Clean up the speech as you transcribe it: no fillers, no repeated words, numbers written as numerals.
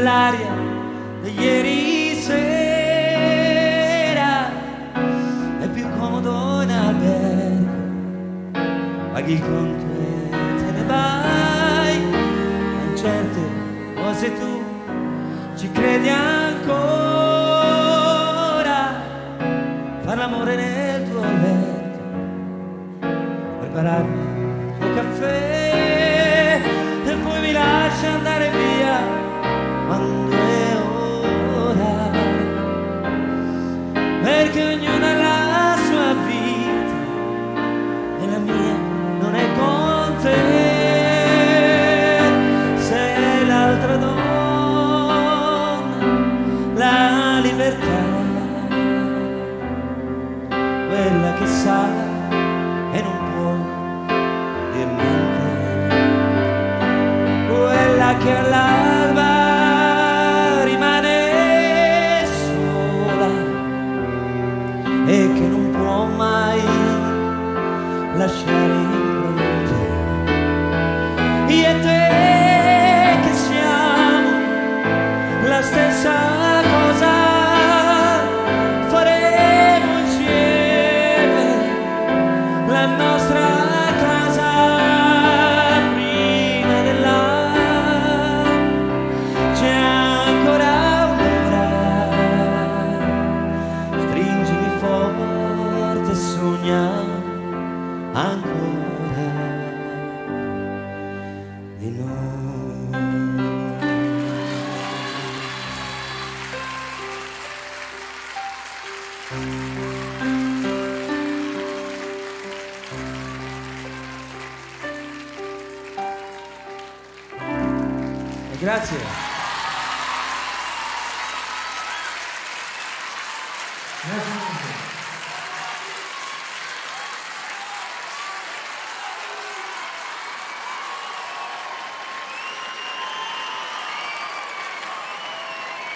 quell'aria di ieri sera. È più comodo in albergo, paghi il conto e te ne vai. In certe cose tu ci credi ancora. Far l'amore nel tuo letto, preparare il tuo caffè e poi mi lasci andare via quando è ora, perché ognuno ha la sua vita e la mia non è con te. Sei l'altra donna, la libertà, quella che sa e non può dir niente, quella che all'alba rimane sola e che non può mai lasciare impronte. Io e te che siamo la stessa cosa, faremo insieme la nostra casa prima dell'alba. C'è ancora un'ora, stringimi forte e sogniamo ancora di noi. Grazie.